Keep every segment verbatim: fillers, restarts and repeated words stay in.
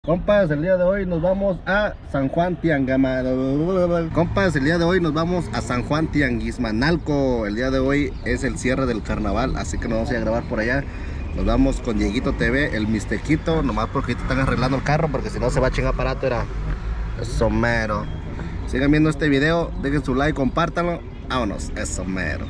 Compas, el día de hoy nos vamos a San Juan Tiangamano. Compas, el día de hoy nos vamos a San Juan Tianguismanalco. El día de hoy es el cierre del carnaval, así que nos vamos a ir a grabar por allá. Nos vamos con Dieguito T V, el Mistequito, nomás porque están arreglando el carro, porque si no se va a chingar aparato, era somero. Sigan viendo este video, dejen su like, compártanlo. Vámonos, es somero.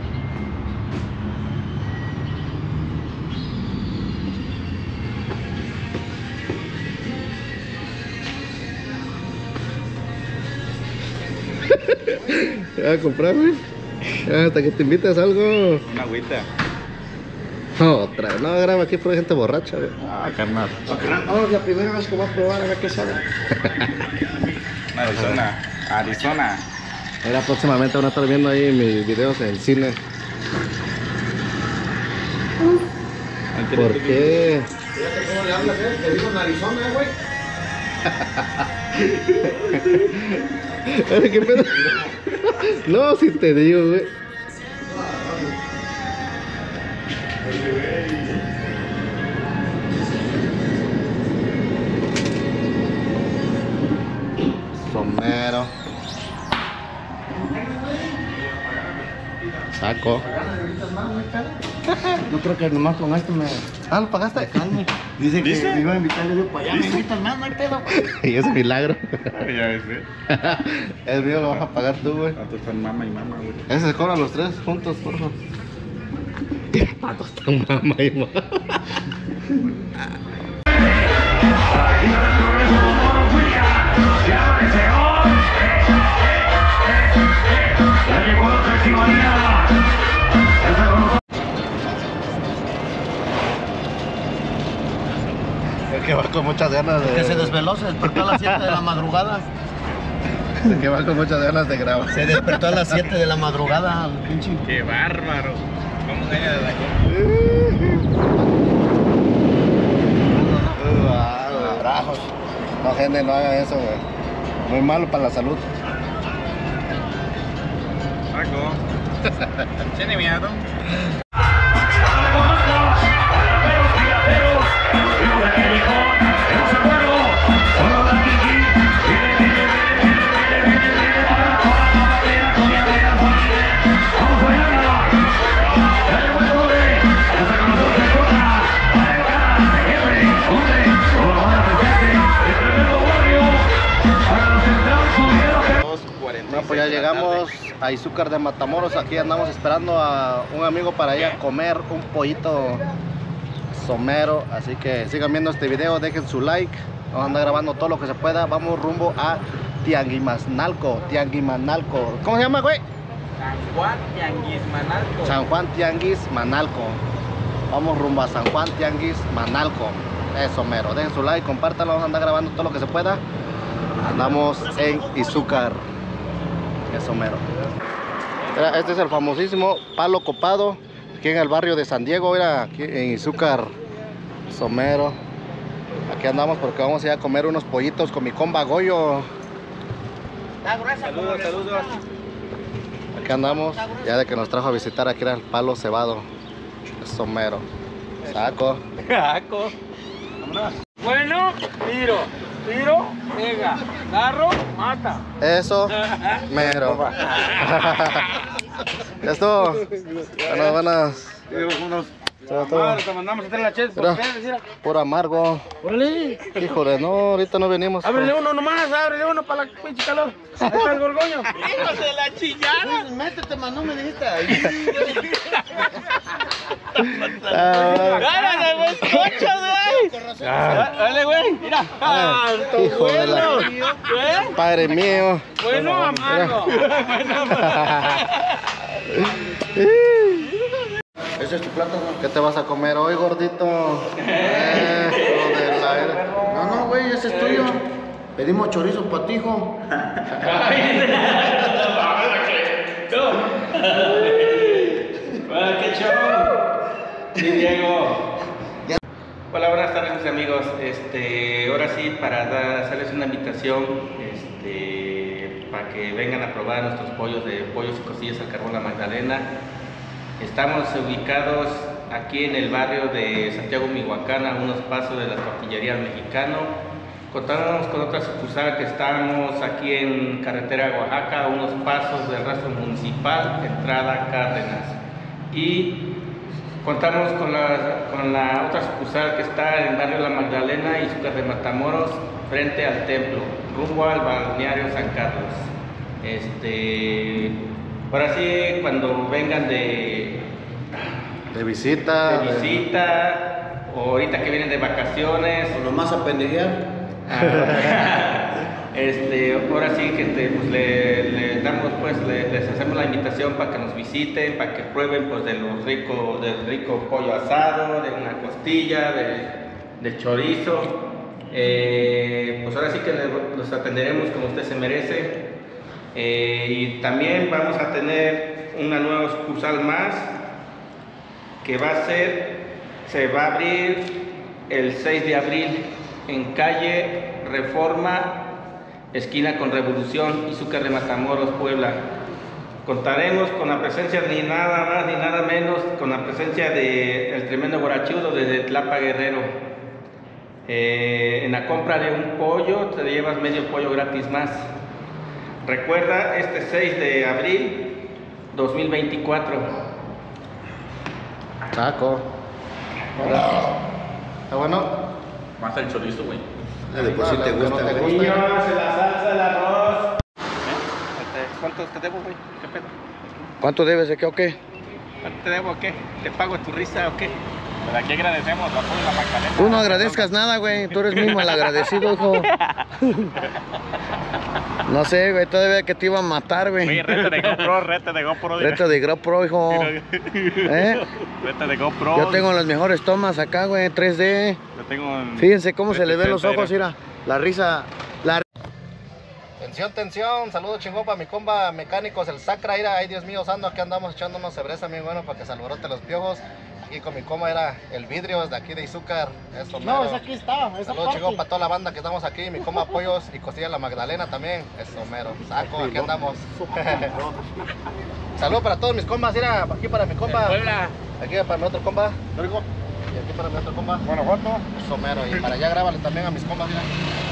¿Te vas a comprar, güey? Hasta que te invitas algo. Una agüita. Otra, no, graba aquí por gente borracha, güey. Ah, carnal. Oh, la primera vez que voy a probar a ver qué sabe. Arizona. Arizona. Ahora próximamente van a estar viendo ahí mis videos en el cine. ¿Por qué? Fíjate cómo le hablas, eh. Te digo en Arizona, güey. ¿Qué pedo? No, si te digo, güey. Somero. Saco. No creo que nomás con esto me Ah, ¿lo pagaste? calme. Dice que ¿Dice? me iba a invitar, le digo, para allá me ¿Dice? invitan más, no hay pedo. Y ese milagro. Ya ves, ¿eh? El mío lo vas a pagar tú, güey. Nosotros están mama y mama, güey. Ese se cobran los tres juntos, por favor. Patos están mamá y mamá. El que va con muchas ganas de... Que se desveló, se despertó a las siete de la madrugada. El que va con muchas ganas de grabar. Se despertó a las siete de la madrugada, el pinche. ¡Qué bárbaro! ¿Cómo engaña de la Wow, brajos. No, gente, no hagan eso, güey. Muy malo para la salud. Paco. ¿Tiene miedo? No, pues ya llegamos a Izúcar de Matamoros. Aquí andamos esperando a un amigo para ir a comer un pollito somero. Así que sigan viendo este video, dejen su like. Vamos a andar grabando todo lo que se pueda. Vamos rumbo a Tianguismanalco. Tianguismanalco. ¿Cómo se llama, güey? San Juan Tianguismanalco. San Juan Tianguismanalco. Vamos rumbo a San Juan Tianguismanalco. Eso mero. Dejen su like, compártanlo. Vamos a andar grabando todo lo que se pueda. Andamos en Izúcar. Eso mero. Mira, este es el famosísimo palo copado. Aquí en el barrio de San Diego. Mira, aquí en Izúcar. Somero. Aquí andamos porque vamos a ir a comer unos pollitos con mi comba Goyo. Saludos, saludos. Aquí andamos, ya de que nos trajo a visitar aquí era el palo cebado. Somero. Saco. Paco. Bueno, tiro. Tiro, pega. Garro, mata. Eso, mero. Esto. Buenas, buenas. Unos... Todo, todo. Madre, te mandamos a hacer la chela por Mira, ustedes, mira. puro amargo. Órale. Híjole, no, ahorita no venimos. Ábrele uno nomás, ábrele uno para la pinche calor. Ahí está el gorgoño. ¡Hijos de la chillada! Métete, man, no me dijiste. Ah, ¡Gárale, güey! ¡Cocho, güey! ¡Dale, güey! ¡Mira! ¡Ah, hijo de la- bueno! ¿Eh? Padre mío. Bueno, amargo. Bueno, Ese es tu plato, ¿no? ¿Qué te vas a comer hoy, gordito? Eh, hijo de la- No, no, güey, ese es tuyo. Pedimos chorizo para ti, hijo. Hola, qué show. Sí, Diego. Hola, buenas tardes, mis amigos. Este, ahora sí, para dar- hacerles una invitación, este, para que vengan a probar nuestros pollos de pollos y costillas al carbón La Magdalena. Estamos ubicados aquí en el barrio de Santiago Mihuacán, a unos pasos de la tortillería Mexicano. Contamos con otra sucursal que estamos aquí en carretera Oaxaca, a unos pasos del rastro municipal, entrada Cárdenas. Y contamos con la, con la otra sucursal que está en el barrio La Magdalena y Izúcar de Matamoros, frente al templo, rumbo al balneario San Carlos. Este, ahora sí, cuando vengan de, De visita. de visita, o ahorita que vienen de vacaciones, O nomás a pendejear. este, ahora sí que te, pues, le, le damos, pues, le, les hacemos la invitación para que nos visiten, para que prueben, pues, de lo rico, del rico pollo asado, de una costilla, de, de chorizo. Eh, pues ahora sí que le- los atenderemos como usted se merece. Eh, y también vamos a tener una nueva sucursal más que va a ser, se va a abrir el seis de abril en calle Reforma, esquina con Revolución, Izúcar de Matamoros, Puebla. Contaremos con la presencia ni nada más ni nada menos con la presencia de el tremendo Guarachudo desde Tlapa Guerrero. Eh, en la compra de un pollo te llevas medio pollo gratis más. Recuerda, este seis de abril dos mil veinticuatro. Taco. ¿Está bueno? Más el chorizo, güey. Ah, de por si te No, gusta, no te güey. gusta. la salsa, el arroz. ¿Cuánto te debo, güey? ¿Qué pedo? ¿Cuánto debes de qué o qué? ¿Cuánto te debo o qué? ¿Te pago tu risa o qué? Pero aquí agradecemos la apoyo de la Magdalena. Tú no agradezcas nada, güey. Tú eres mismo el agradecido, hijo. No sé, güey. Todavía que te iba a matar, Oye, güey. rete de GoPro, rete de GoPro. diga. Reto de GoPro, hijo. ¿Eh? Rete de GoPro. Yo tengo las mejores tomas acá, güey. tres D. Yo tengo un- Fíjense cómo se le ven los setenta, ojos, mira. La risa. La... Tensión, tensión. Saludos chingón para mi compa mecánicos, el Sacra. Mira, ay Dios mío, Sando, aquí andamos echándonos cerveza bien bueno para que se alborote los piojos. Aquí con mi compa era el vidrio de aquí de Izúcar. Eso, No, mero. es aquí está, esa Saludos parte. chingón para toda la banda que estamos aquí. Mi compa Pollos y Costilla La Magdalena también. Eso, mero. Saco, aquí andamos. Saludos para todos mis compas. Mira, aquí para mi compa. Aquí para mi otro compa. Y aquí para mi otro compa. Guanajuato. Eso, mero. Y para allá grábale también a mis compas, mira.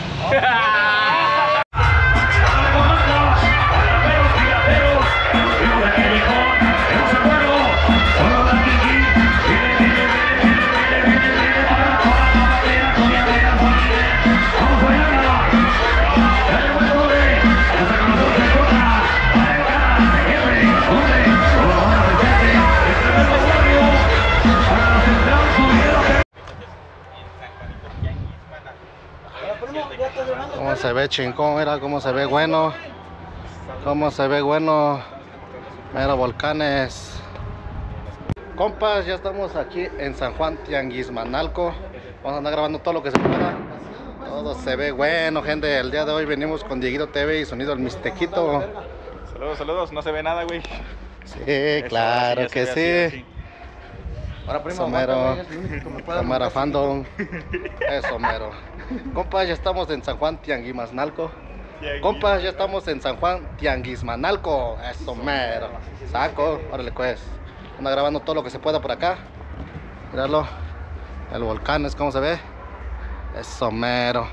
Cómo se ve chingón, mira cómo se ve bueno. Cómo se ve bueno. Mira, volcanes. Compas, ya estamos aquí en San Juan Tianguismanalco. Vamos a andar grabando todo lo que se pueda. Todo se ve bueno, gente. El día de hoy venimos con Dieguito T V y Sonido el Mixtequito. Saludos, saludos. No se ve nada, güey. Sí, Eso, claro ahora sí ya que se ve así, sí. así. Ahora, primo, Eso mero. aguántame, es lo único que me puede Cámara aguantar. fandom. Eso mero. Compas, ya estamos en San Juan Tianguismanalco. Compas, ya estamos en San Juan Tianguismanalco. Eso mero. Saco, órale pues. Anda grabando todo lo que se pueda por acá. Míralo. El volcán es como se ve. Eso mero.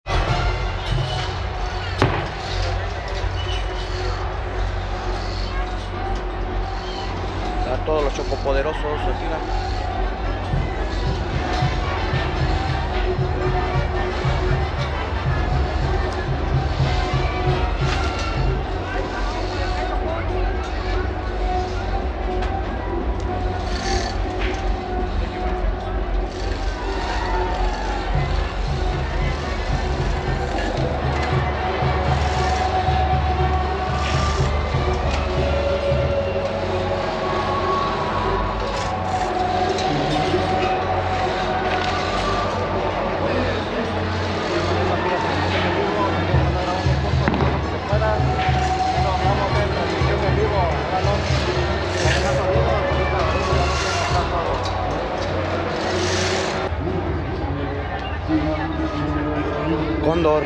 A todos los chocopoderosos, así, ¿no? Cóndor.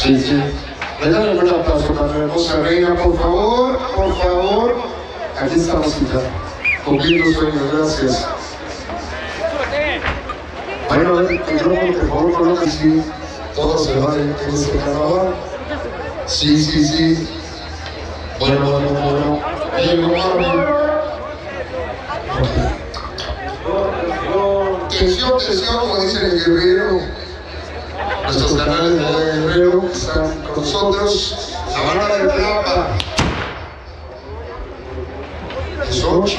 Sí, sí. Regálame un aplauso para la hermosa reina, por favor, por favor. Aquí estamos, hija. Cumpliendo sueños, gracias. Bueno, el micrófono, por favor, coloque, sí. Todos se van en este carnaval. Sí, sí, sí. Bueno, bueno, bueno. Bien, Mami. Tensión, tensión, como dicen el guerrero. Nuestros canales de Guerrero están con nosotros. La banda de Tlapa. Xochitl.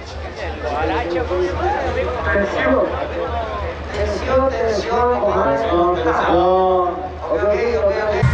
Tensión, tensión, tensión, tensión. Ok, ok, ok.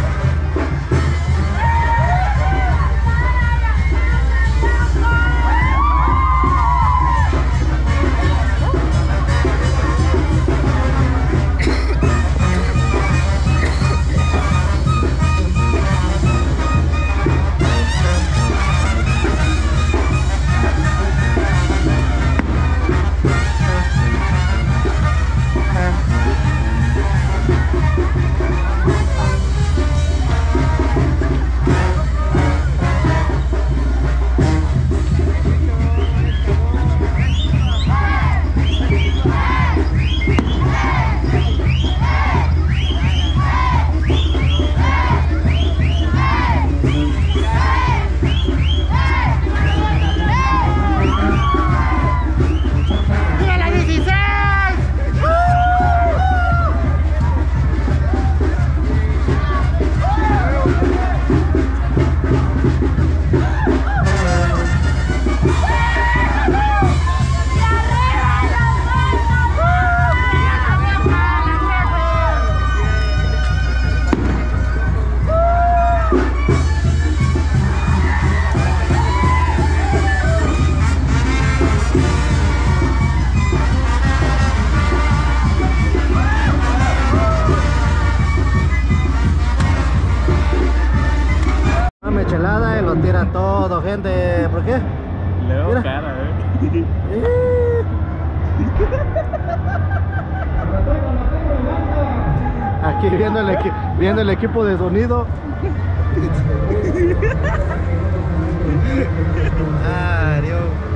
Michelada y lo tira todo, gente. ¿Por qué? Le veo Mira. cara, eh. Eh. Aquí viendo el, equi viendo el equipo de sonido. Ah, Dios.